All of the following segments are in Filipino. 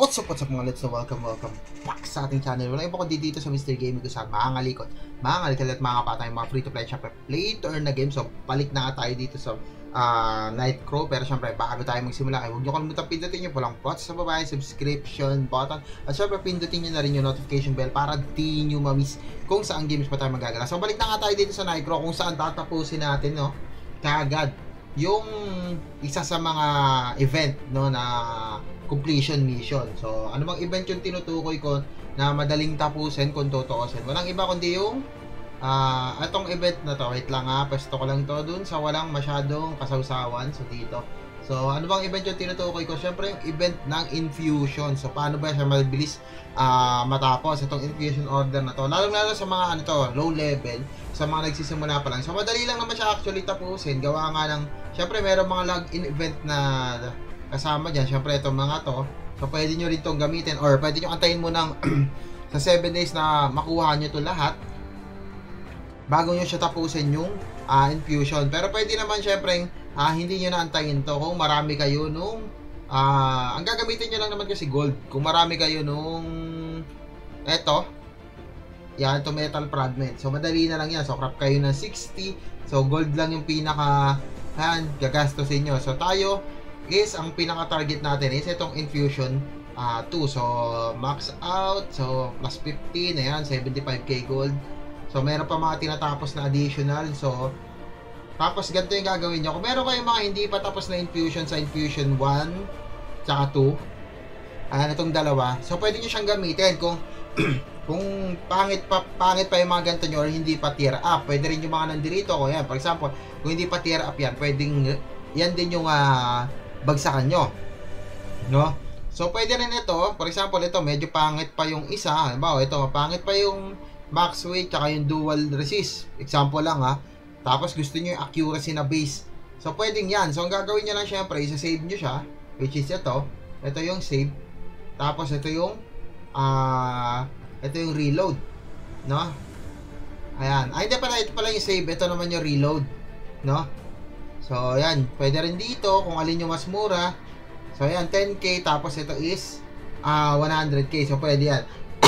What's up mga lods, welcome back sa ating channel. Wala iba ko dito sa Mr. Gaming ko sa mga ngalikot, mga ngalikot at mga kapatay, mga free to play, syempre play to earn na game. So balik na tayo dito sa Nightcrow. Pero syempre bago tayo magsimula ay huwag nyo kalimutan pindutin yung pulang pot sa baba, subscription button, at syempre pindutin nyo na rin yung notification bell para di nyo ma-miss kung saan games pa tayo magagala. So balik na nga tayo dito sa Nightcrow kung saan tatapusin natin kaagad yung isa sa mga event na completion mission. So, ano bang event yung tinutukoy ko na madaling tapusin kung tutuusin? Walang iba kundi yung atong event na to. Wait lang pwesto ko lang to dun sa walang masyadong kasawsawan. So, dito. So, ano bang event yung tinutukoy ko? Siyempre, yung event ng infusion. So, paano ba siya mabilis matapos itong infusion order na to? Lalo sa mga low level, sa mga nagsisimula pa lang. So, madali lang naman siya actually tapusin. Gawa nga ng, siyempre, meron mga login event na kasama dyan. Siyempre, itong mga to. So, pwede nyo rin itong gamitin or pwede nyo antayin mo ng sa 7 days na makuha nyo ito lahat bago nyo siya tapusin yung infusion. Pero pwede naman siyempre hindi nyo naantayin to kung marami kayo nung ang gagamitin nyo lang naman kasi gold. Kung marami kayo nung eto, yan, ito metal fragment. So, madali na lang yan. So, craft kayo ng 60. So, gold lang yung pinaka gagastusin nyo. So, tayo is ang pinaka-target natin is itong infusion 2. So, max out. So, plus 15. Ayan, 75k gold. So, meron pa mga tinatapos na additional. So, tapos ganito yung gagawin nyo. Kung meron kayong mga hindi pa tapos na infusion sa infusion 1 tsaka 2, ayan, itong dalawa. So, pwede nyo siyang gamitin kung kung pangit pa yung mga ganito nyo or hindi pa tier up. Pwede rin yung mga nandito. Kung yan, for example, kung hindi pa tier up yan, pwedeng yan din yung bagsakan nyo, no? So, pwede rin ito, for example, ito, medyo pangit pa yung isa, halimbawa, ito, pangit pa yung max weight, tsaka yung dual resist, example lang tapos gusto nyo yung accuracy na base, so, pwedeng yan. So, ang gagawin nyo lang, syempre, isa-save nyo siya, which is ito yung save, tapos ito yung reload, no? Ayan, hindi pala, ito pala yung save, ito naman yung reload, no? So, ayan, pwede rin dito kung alin yung mas mura. So, ayan, 10k, tapos ito is 100k. So, pwede yan.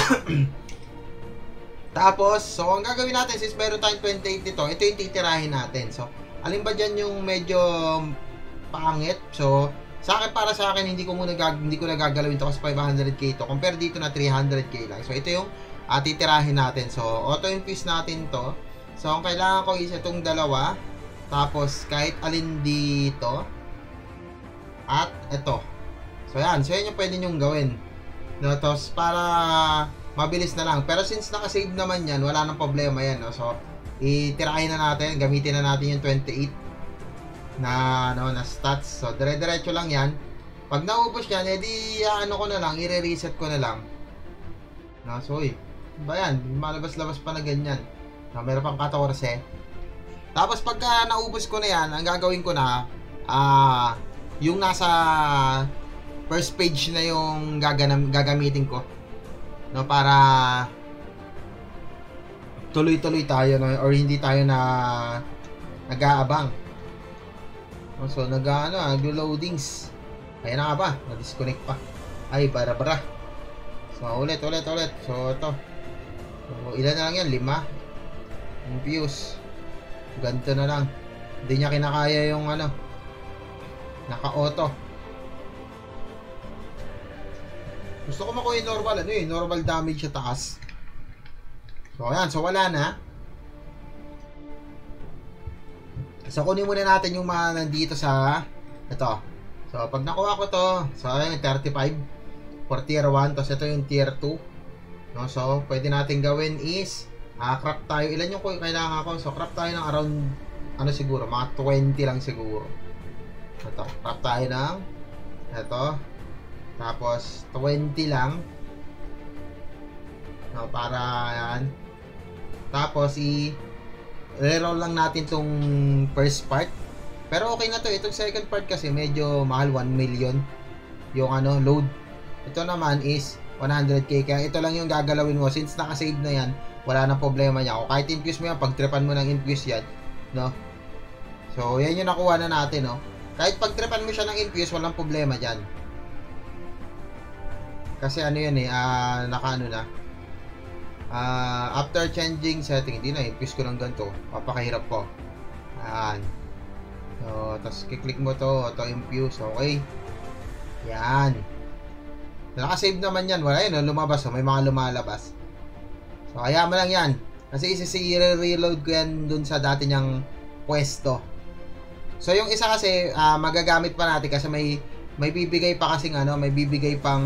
Tapos, so, ang gagawin natin, since meron tayong 28 dito, ito yung titirahin natin. So, alin ba dyan yung medyo pangit? So, para sa akin, hindi ko na gagalawin to kasi 500k to. Compare dito na 300k lang. So, ito yung titirahin natin. So, auto-infuse natin to. So, ang kailangan ko is itong dalawa. Tapos, kahit alin dito. At ito. So, yan. So, yan yung pwede nyong gawin. No? Tapos, para mabilis na lang. Pero since nakasave naman yan, wala nang problema yan. No? So, itirahin na natin. Gamitin na natin yung 28 na stats. So, dire-diretso lang yan. Pag naubos yan, edi ko na lang, i-reset ko na lang. No? So, ba yan? Malabas-labas pa na ganyan. No? Meron pang 14. Tapos pagka naubos ko na yan, ang gagawin ko na yung nasa first page na yung gagamitin ko, no, para tuloy-tuloy tayo, no, or hindi tayo nag-aabang. So nag-loadings. Ayan na nga ba? Na-disconnect pa. Ay, bara-bara. So ulit. So ito. So, ilan na lang yan? 5. Infuse. Ganito na lang. Hindi niya kinakaya yung naka-auto. Gusto ko makuha yung normal, normal damage sa taas. So, ayan. So, wala na. So, kunin muna natin yung mga nandito sa ito. So, pag nakuha ko to, so, ayan, 35 for tier 1. Tapos, ito yung tier 2. No? So, pwede natin gawin is craft tayo. Ilan yung kailangan ko? So, craft tayo ng around, siguro, mga 20 lang siguro. Ito, craft tayo ng, ito, tapos, 20 lang. No, para, yan. Tapos, i-reroll lang natin tong first part. Pero, okay na to. Itong second part kasi, medyo mahal, 1 million yung, load. Ito naman is, 100k. Kaya, ito lang yung gagalawin mo. Since nakasave na yan, wala nang problema niya. O kahit infuse mo yan, pag-tripan mo ng infuse yan, no? So, yan yung nakuha na natin, no? Kahit pag-tripan mo siya ng infuse, walang problema dyan. Kasi ano yan eh, naka ano na. After changing setting, hindi na, infuse ko ng ganito. Papakahirap ko. Ayan. So, tapos kiklik mo to, auto infuse, okay. Yan. Nakasave naman yan, wala yun, lumabas, so may mga lumalabas. So, kaya mo lang yan. Kasi i-reload ko yan dun sa dati niyang pwesto. So, yung isa kasi, magagamit pa natin kasi may bibigay pa kasing ano, may bibigay pang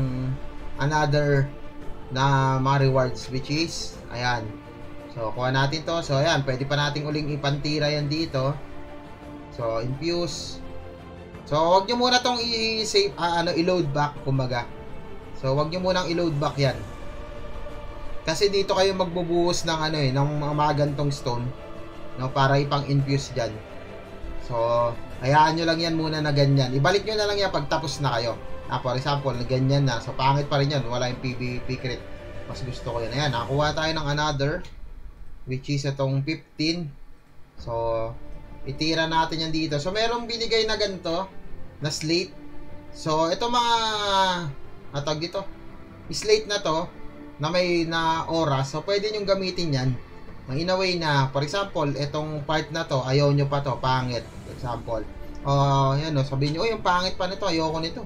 another na mga rewards, which is, ayan. So, kuha natin to. So, ayan, pwede pa natin uling ipantira yan dito. So, infuse. So, wag nyo muna tong i-save, i-load back, kumbaga. So, wag nyo munang i-load back yan. Kasi dito kayo magbubuhos ng ano eh, ng mga gantong stone, no, para ipang-infuse diyan. So, hayaan nyo lang yan muna na ganyan. Ibalik nyo na lang yan pag tapos na kayo. For example, ganyan na. So, pangit pa rin yan. Wala yung PvP crit. Mas gusto ko yan. Ayan, nakakuha tayo ng another, which is itong 15. So, itira natin yan dito. So, merong binigay na ganito, na slate. So, ito mga, atag dito, slate na to, na may na oras, so pwede nyo gamitin yan. In a way na, for example, itong part na to, ayaw nyo pa to, pangit. For example, yan o, sabihin nyo, yung pangit pa nito, ayoko nito.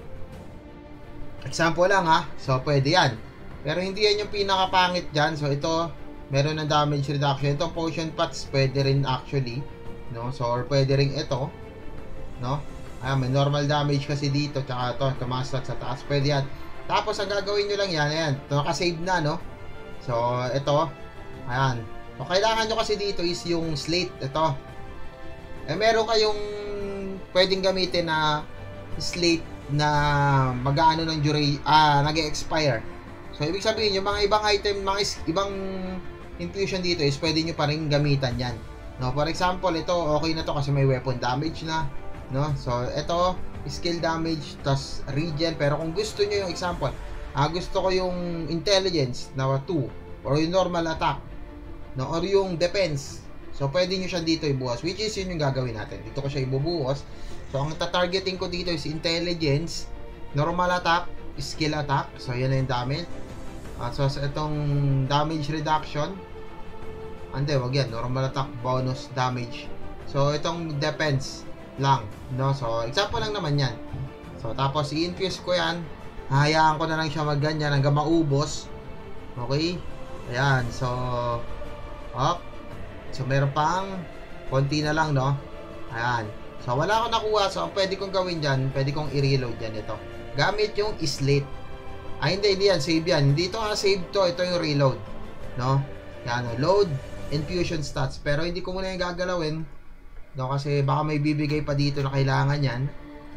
Example lang ha, so pwede yan. Pero hindi yan yung pinakapangit dyan, so ito, meron ng damage reduction. Ito, potion pots, pwede rin actually, no? So, or pwede rin ito, no? May normal damage kasi dito, tsaka ito, mga slots sa taas, pwede yan. Tapos, ang gagawin nyo lang yan, ayan, nakasave na, no? So, ito, ayan. So, kailangan nyo kasi dito is yung slate, ito. Meron kayong pwedeng gamitin na slate na mag-aano ng nag-expire. So, ibig sabihin, yung mga ibang item, mga ibang infusion dito is pwede nyo pa rin gamitan yan. No? For example, ito, okay na to kasi may weapon damage na, no? So, ito, skill damage, tas regen. Pero kung gusto nyo yung example, gusto ko yung intelligence na 2 or yung normal attack, no, or yung defense, so pwede nyo siya dito ibuhos, which is yun yung gagawin natin. Dito ko siya ibubuhos. So ang targeting ko dito is intelligence, normal attack, skill attack. So yan na yung damage. So itong damage reduction, hindi, wag yan, normal attack, bonus damage. So itong defense lang, no? So, example lang naman yan. So, tapos, i-infuse ko yan. Hahayaan ko na lang siya magganyan hanggang maubos. Okay? Ayan. So, up. So, meron pang konti na lang, no? Ayan. So, wala akong nakuha. So, ang pwede kong gawin dyan, pwede kong i-reload yan ito. Gamit yung slate. Hindi yan. Save yan. Hindi ito save to. Ito yung reload. No? Ayan. Load, infusion stats. Pero, hindi ko muna yung gagalawin. No, kasi baka may bibigay pa dito na kailangan yan.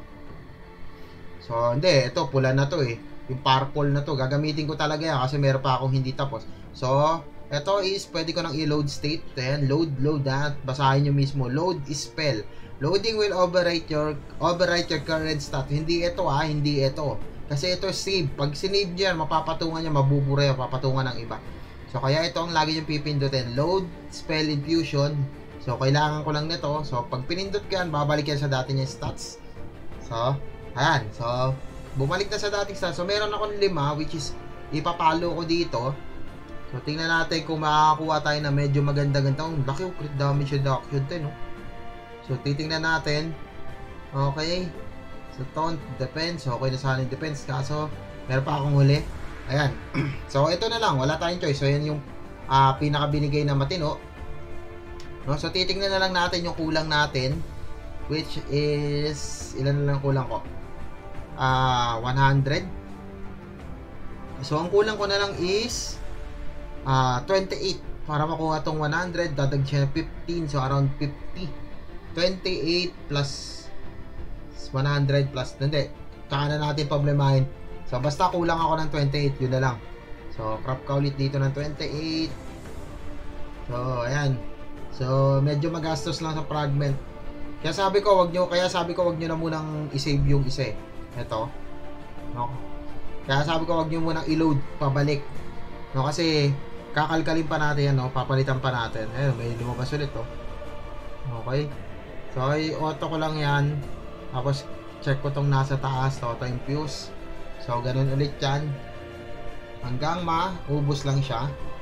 So, hindi. Ito, pula na to eh. Yung purple na to. Gagamitin ko talaga yan kasi meron pa akong hindi tapos. So, ito is, pwede ko nang i-load state. Ayan, load that. Basahin nyo mismo. Load is spell. Loading will overwrite your current stat. Hindi ito hindi ito. Kasi ito save. Pag sinave nyo yan, mapapatungan nyo, mabubura yan, mapapatungan ng iba. So, kaya ito ang lagi nyo pipindutin. Load, spell, infusion. So, kailangan ko lang nito. So, pag pinindot ko yan, babalik yan sa dati niya stats. So, ayan. So, bumalik na sa dating stats. So, meron akong 5, which is, ipapalo ko dito. So, tingnan natin kung makakakuha tayo na medyo maganda-ganda. Laki yung crit damage reduction to, no? So, titingnan natin. Okay. So, taunt, defense. Okay na sana yung defense. Kaso, meron pa akong huli. Ayan. So, ito na lang. Wala tayong choice. So, yan yung pinakabinigay na matino. No, so titingnan na lang natin yung kulang natin, which is ilan na lang kulang ko? 100. So ang kulang ko na lang is 28 para makuha tong 100. Dadag siya 15, so around 50. 28 plus 100 plus hindi. Tsaka na natin problemahin. So basta kulang ako ng 28, yun na lang. So crop ka ulit dito ng 28. So ayan. So, medyo magastos lang sa fragment. Kaya sabi ko, wag nyo na munang i-save yung isa eh. Ito. No? Kaya sabi ko, wag nyo munang i-load pabalik. No, kasi kakalkalin pa natin yan, no? Papalitan pa natin. Ayun, may lumabas ulit, oh. Okay. So, i-auto ko lang yan. Tapos, check ko tong nasa taas. Auto infuse. So, ganun ulit yan. Hanggang maubos lang siya.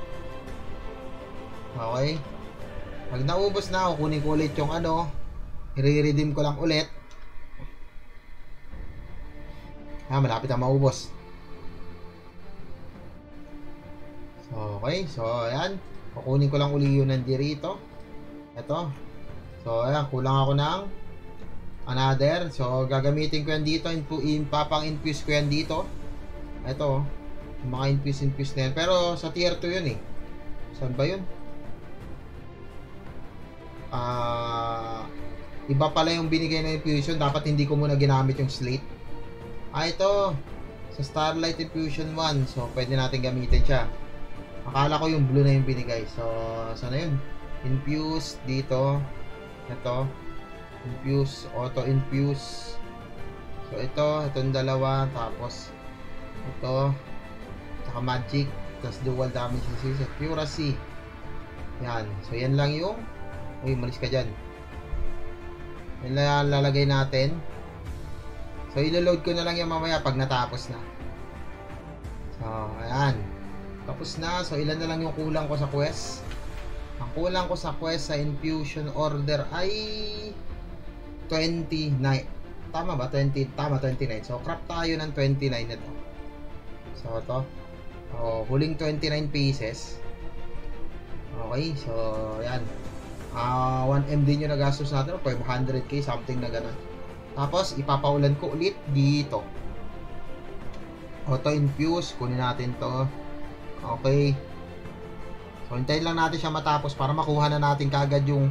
Okay. Pag naubos na, kukunin ko ulit yung ano. I-redeem ko lang ulit. Malapit na maubos. So, okay. So, ayan. Kukunin ko lang uli yun nandirito. Ito. So, ayan. Kulang ako ng another. So, gagamitin ko yan dito. Papang-infuse ko yan dito. Ito. Mga infuse na yan. Pero, sa tier 2 yun eh. Saan ba yun? Iba pala yung binigay na infusion. Dapat hindi ko muna ginamit yung slate. Ito. Sa Starlight Infusion 1. So, pwede natin gamitin siya. Akala ko yung blue na yung binigay. So, saan na yun? Infuse dito. Ito. Infuse. Auto-infuse. So, itong dalawa. Tapos, ito. Saka magic. Tapos, dual damage. Accuracy. Yan. So, yan lang yung uy, malis ka dyan. Yan lang lalagay natin. So, ilo-load ko na lang yung mamaya pag natapos na. So, ayan. Tapos na. So, ilan na lang yung kulang ko sa quest. Ang kulang ko sa quest sa infusion order ay 29. Tama ba? 20. Tama, 29. So, craft tayo ng 29 nito. So, ito. Huling 29 pieces. Okay. So, ayan. 1M din yung nagastos natin. 500k, something na ganun. Tapos, ipapaulan ko ulit dito. Auto-infuse. Kunin natin to. Okay. So, hintayin lang natin siya matapos para makuha na natin kagad yung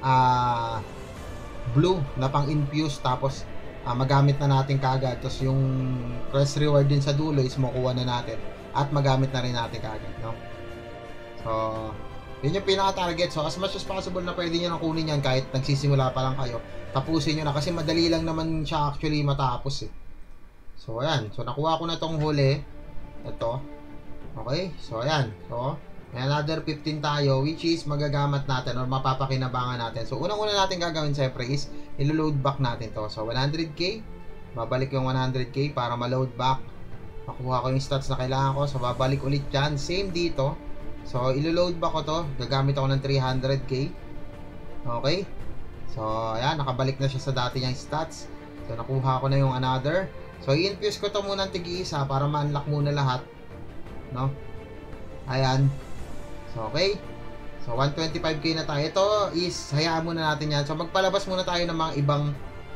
blue na pang-infuse. Tapos, magamit na natin kagad. Tapos, yung quest reward din sa dulo is makuha na natin. At magamit na rin natin kagad. No? So, yun yung pinaka-target. So, as much as possible na pwede nyo nang kunin yan kahit nagsisimula pa lang kayo. Tapusin nyo na kasi madali lang naman siya actually matapos eh. So, ayan. So, nakuha ko na tong huli. Ito. Okay. So, ayan. So, may another 15 tayo which is magagamit natin or mapapakinabangan natin. So, unang-una natin gagawin siyempre is ilo-load back natin to. So, 100k. Babalik yung 100k para ma-load back. Makuha ko yung stats na kailangan ko. So, babalik ulit yan. Same dito. So, ilo-load back ko to. Gagamit ako ng 300k. Okay. So, ayan. Nakabalik na siya sa dati niyang stats. So, nakuha ko na yung another. So, i-infuse ko to muna ng tig-isa para ma-unlock muna lahat. No? Ayan. So, okay. So, 125k na tayo. Ito is, hayaan muna natin yan. So, magpalabas muna tayo ng mga ibang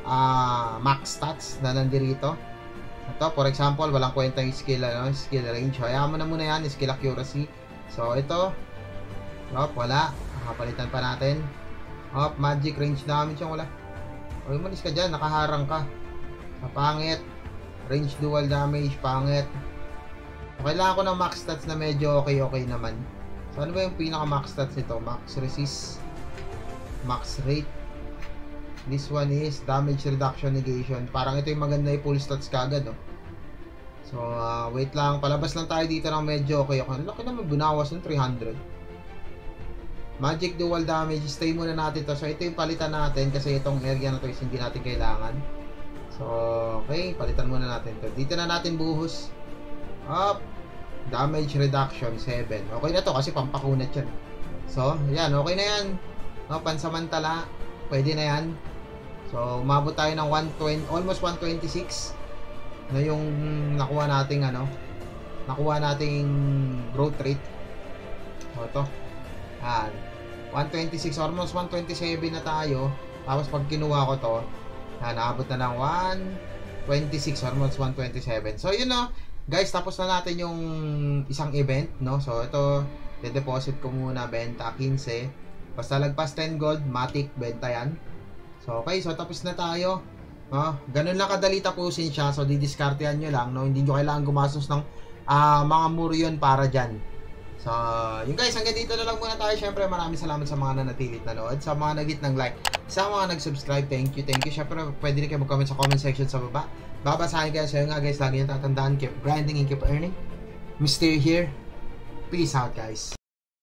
max stats na nandirito. Ito, for example, walang kwenta yung skill range. So, hayaan mo na muna yan. Skill accuracy. So, ito. Wala. Nakapalitan pa natin. Magic range damage yung wala. O, umalis ka dyan. Nakaharang ka. Pangit. Range dual damage. Pangit. So, kailangan ko ng max stats na medyo okay naman. So, ano ba yung pinaka max stats nito? Max resist. Max rate. This one is damage reduction negation. Parang ito yung maganda yung full stats kagad. So, wait lang. Palabas lang tayo dito ng medyo okay. Laki naman binawas ng 300. Magic dual damage. Stay muna natin to. So, ito yung palitan natin kasi itong area na to is hindi natin kailangan. So, okay. Palitan muna natin to. Dito na natin buhos. Up. Damage reduction 7. Okay na to kasi pampakunat yan. So, yan. Okay na yan. Pansamantala. Pwede na yan. So, umabot tayo ng 120, almost 126. Na yung nakuha nating nakuha nating growth rate. So, ito. 126, almost 127 na tayo. Tapos pag kinuha ko to, naabot na ng 126, almost 127. So, yun guys, tapos na natin yung isang event, no? So, ito, de-deposit ko muna, benta 15. Basta lagpas 10 gold, matic, benta yan. So, okay, so tapos na tayo. Ganun lang kadali tapusin siya. So, didiskartehan nyo lang, no? Hindi nyo kailangan gumastos ng mga muryon para dyan. So, yun guys, hanggang dito na lang muna tayo. Siyempre, maraming salamat sa mga nanatilit na nanood, sa mga nag-hit ng like, sa mga nag-subscribe. Thank you. Siyempre, pwede rin kayo mag-comment sa comment section sa baba. Babasahin kayo. So, yun nga guys, lagi nyo tatandaan, keep grinding and keep earning. Mr. here. Peace out, guys.